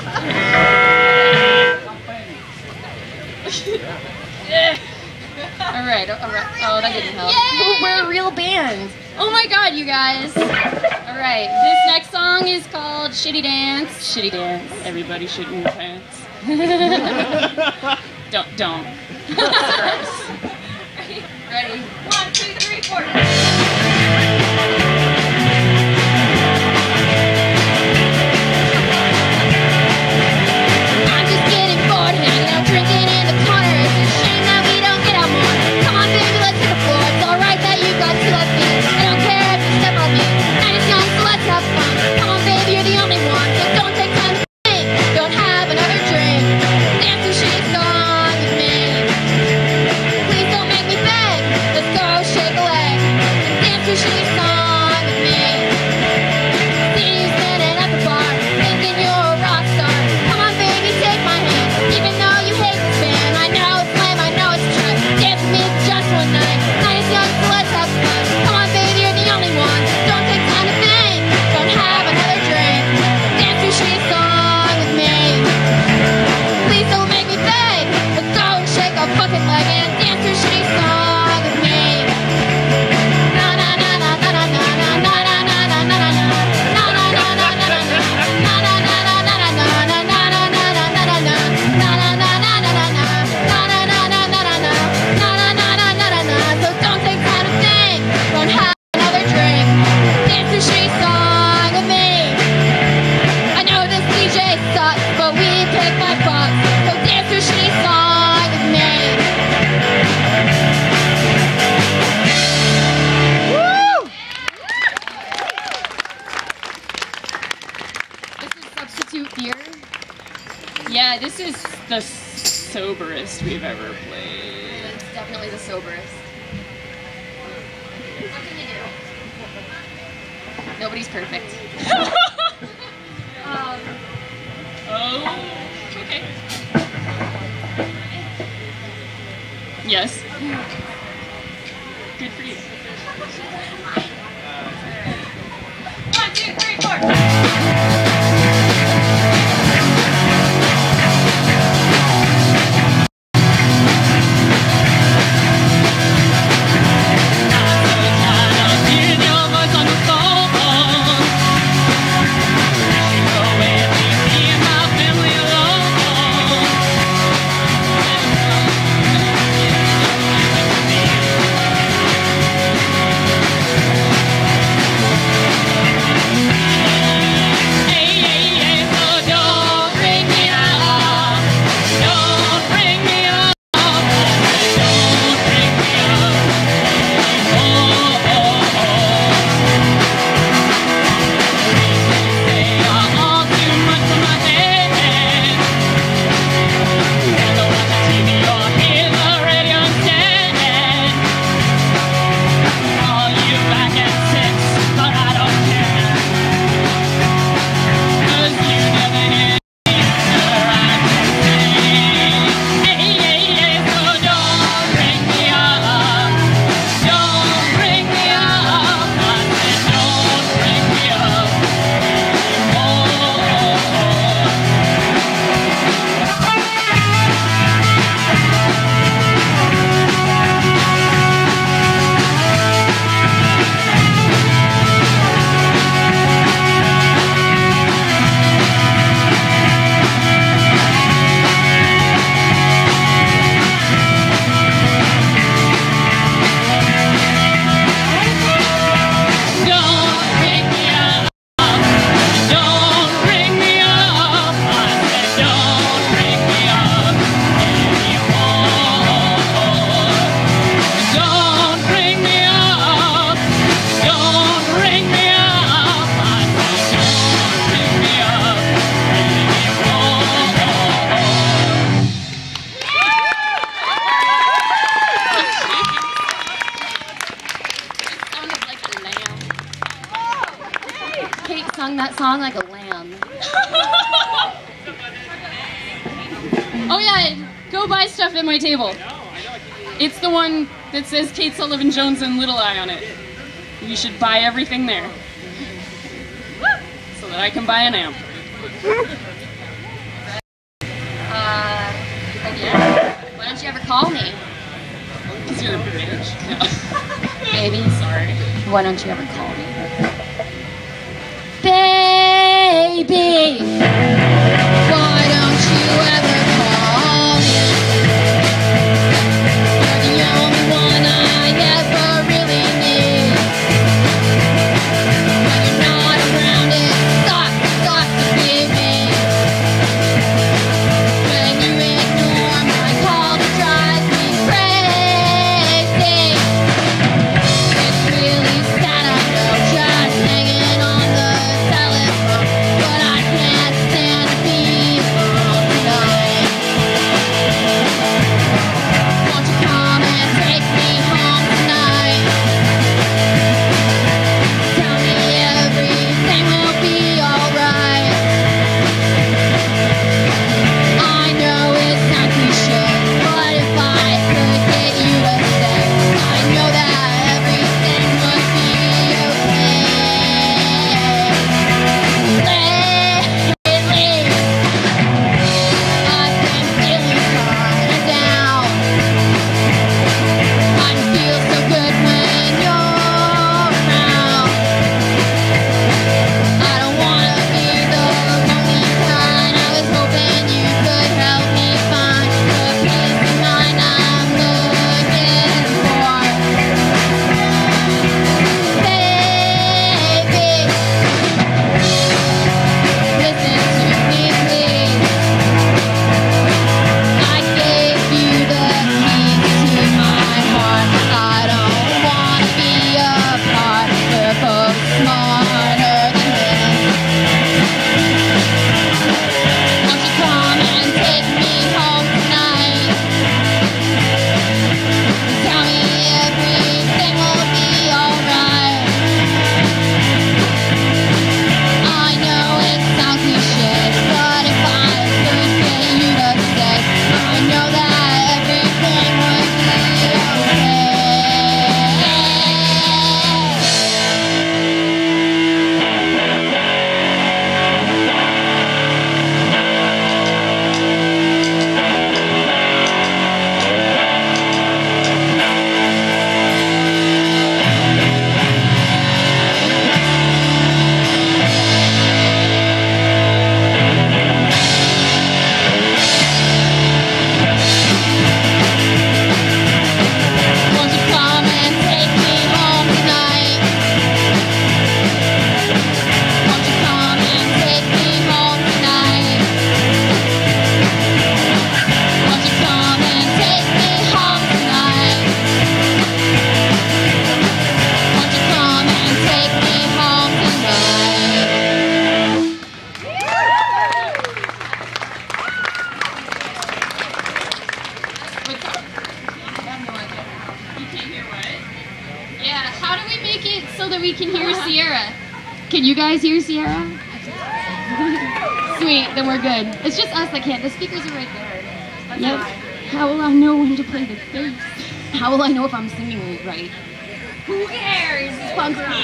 Alright. Oh, that didn't help. Oh, we're a real band. Oh my god, you guys. Alright, this next song is called Shitty Dance. Shitty Dance. Everybody shit in your pants. Don't. Ready? 1, 2, 3, 4. Yeah, this is the soberest we've ever played. It's definitely the soberest. What can you do? Nobody's perfect. Oh, okay. Yes. Good for you. 1, 2, 3, 4. Sung that song like a lamb. Oh yeah, go buy stuff at my table. It's the one that says Kate Sullivan Jones and Little Eye on it. You should buy everything there. So that I can buy an amp. Why don't you ever call me? Baby, why don't you ever call me? You're the only one I ever really need. When you're not around, it sucks to be me. When you ignore my call, it drives me crazy. It's really sad, I know, just hanging on the telephone, but I can't stand to be alone tonight. Won't you come and take me home tonight? Tell me everything will be alright. I know it sounds cliche, but if I could get you to stay, I know that everything would be okay. Lately, I've been feeling kinda down. I feel so good when you're around. I don't wanna be the lonely kind. I was hoping you could help me find the peace of mind I'm looking for. Baby, listen to me, please. I gave you the keys to my heart. I don't wanna be apart. We're both smarter than this. Won't you come and take me home tonight? Tell me everything will be alright. I know it sounds cliche, but if I could get you to stay, I know that everything would be okay. Won't you come and take me home tonight? Won't you come and take me home tonight? Won't you come and take me home tonight? Won't you come and take me home tonight? What's up? I have no idea. You can't hear what? Yeah, how do we make it so that we can hear Sierra? Can you guys hear Sierra? Sweet, then we're good. It's just us that can't. The speakers are right there. Yep. How will I know when to play the bass? How will I know if I'm singing right? Who cares? It's punk rock.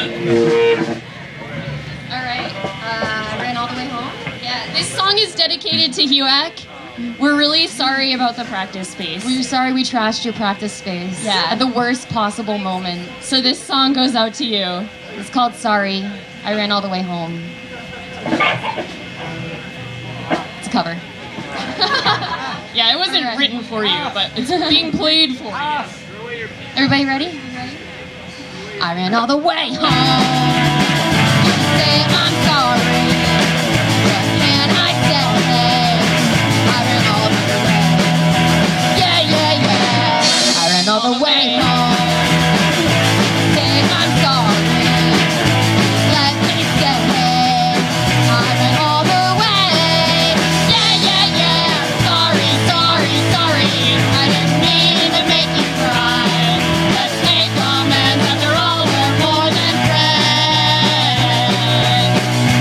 Alright, ran all the way home? Yeah, this song is dedicated to HUAC. We're really sorry about the practice space. We're sorry we trashed your practice space. Yeah. At the worst possible moment. So this song goes out to you. It's called Sorry. I Ran All the Way Home. It's a cover. Yeah, it wasn't written for you, but it's being played for you. Everybody ready? I ran all the way home. Say I'm sorry. What can I say? I ran all the way. Yeah, yeah, yeah. I ran all the way home. Say I'm sorry. Let me say I ran all the way. Yeah, yeah, yeah. Sorry, sorry, sorry. I didn't mean to make you cry. Let's make amends. After all, we're more than friends.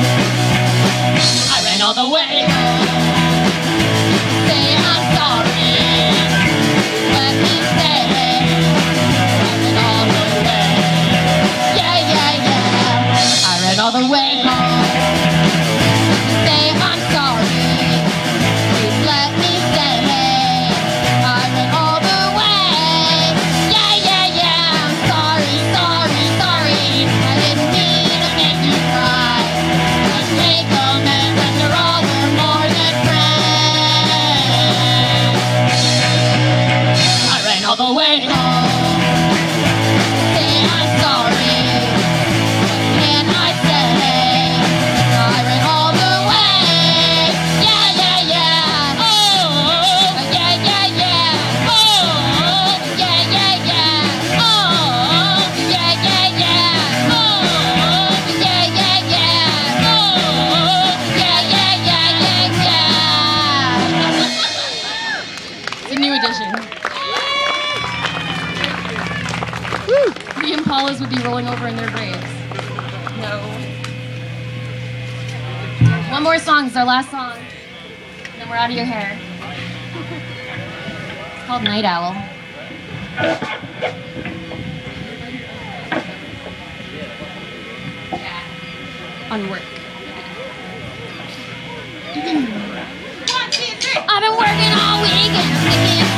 I ran all the way home. Say I'm sorry. Let me say I ran all the way. Yeah, yeah, yeah. I ran all the way home. Say I'm sorry. Please let me say I ran all the way. Yeah, yeah, yeah. I'm sorry, sorry, sorry. those would be rolling over in their graves. No. One more song, it's our last song. And then we're out of your hair. It's called Night Owl. On work. 1, 2, 3. I've been working all week and I'm